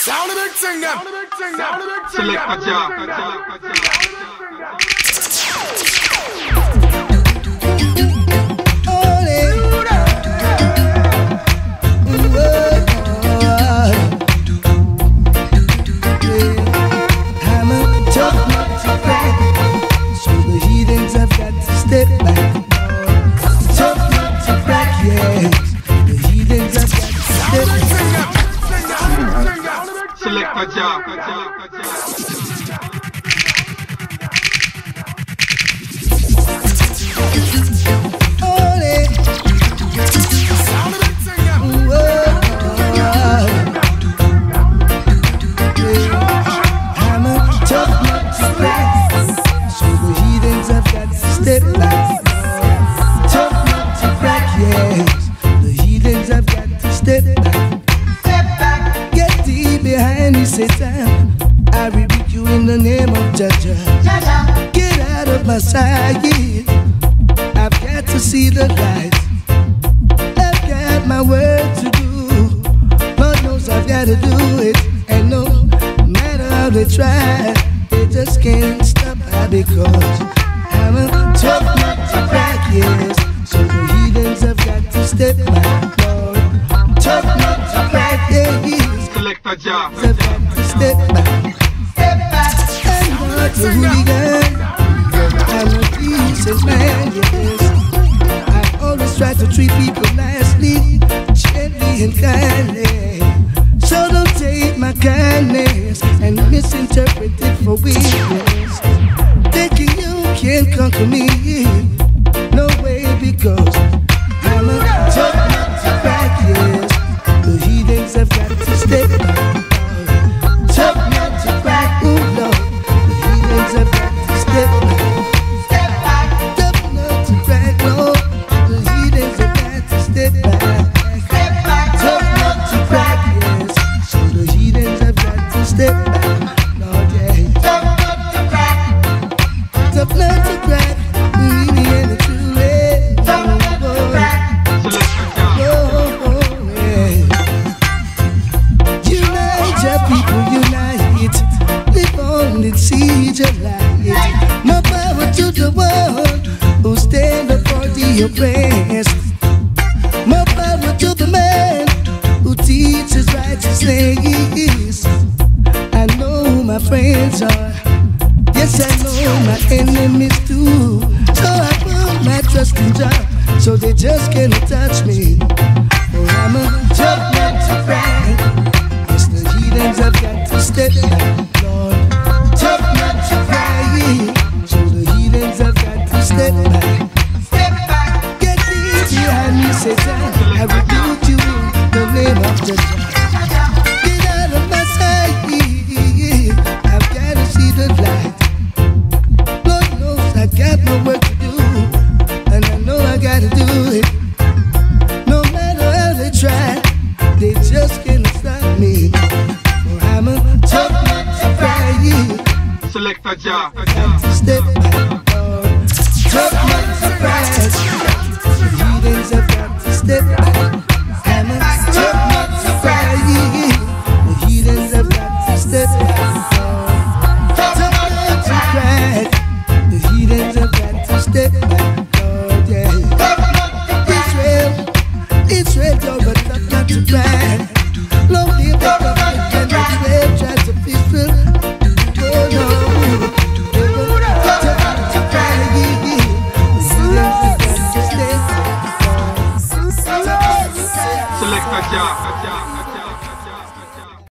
Sound the big thing, them. Select a job. Select a job. Satan, I rebuke you in the name of Jaja. Get out of my sight. I've got to see the light. I've got my work to do. Lord knows I've got to do it. And no matter how they try, they just can't stop me because I'm a tough nut to crack, yes. So the heathens have got to step back, Lord. Tough nut to crack, yes. Select a job. Step back, I'm not a hooligan, I'm a decent man, yes. I always try to treat people nicely, gently and kindly. So don't take my kindness and misinterpret it for weakness. Thinking you can conquer me, no way, because I'm a tough nut to crack, yes. The heathens have got to step back. Tough nut to crack, ooh Lord. The heathens have got to step back. Tough nut to crack, Lord. The heathens have got to step back. Tough nut to crack, yes. So the heathens have got to step back, Lord, yeah. Tough nut to crack. Tough nut to crack. Really and the truly. Tough nut to crack. People unite, live on and see your light. More power to the world who stand up for the oppressed. More power to the man who teaches righteousness. I know who my friends are, yes I know my enemies too. So I put my trust in God, so they just can't touch me. For I'm a tough nut to crack. I've got to step back, Lord. Tough nut to cry. So the heathens have got to step back. Step back. Get thee behind me, Satan. I rebuke you in the name of the Lord. Get out of my sight. I've got to see the light. Lord knows I got my work to do, and I know I got to do it. No matter how they try, they just can't stop me. I'm a tough nut to cry. Select a job. Step back, Lord. Tough nut to cry. The heathens have got to step back. I'm a tough nut to cry. The heathens have got to step back, Lord. Tough nut to cry. The heathens have got to step back, Lord, yeah. Israel, you're a tough nut to cry. Lord, live the government and Israel tries to peaceful. Oh no, tough to cry. Select a job.